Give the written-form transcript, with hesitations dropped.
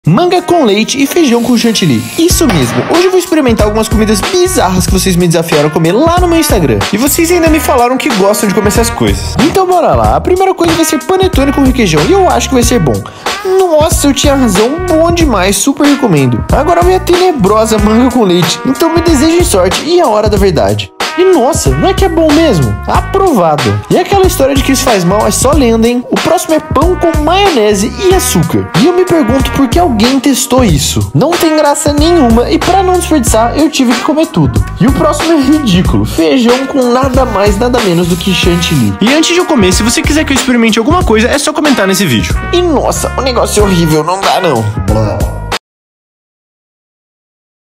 Manga com leite e feijão com chantilly. Isso mesmo, hoje eu vou experimentar algumas comidas bizarras que vocês me desafiaram a comer lá no meu Instagram. E vocês ainda me falaram que gostam de comer essas coisas. Então bora lá, a primeira coisa vai ser panetone com requeijão e eu acho que vai ser bom. Nossa, eu tinha razão, bom demais, super recomendo. Agora vem a tenebrosa manga com leite, então me desejem sorte e a hora da verdade. E nossa, não é que é bom mesmo? Aprovado. E aquela história de que isso faz mal é só lenda, hein? O próximo é pão com maionese e açúcar. E eu me pergunto por que alguém testou isso. Não tem graça nenhuma e pra não desperdiçar, eu tive que comer tudo. E o próximo é ridículo. Feijão com nada mais, nada menos do que chantilly. E antes de eu comer, se você quiser que eu experimente alguma coisa, é só comentar nesse vídeo. E nossa, o negócio é horrível, não dá não.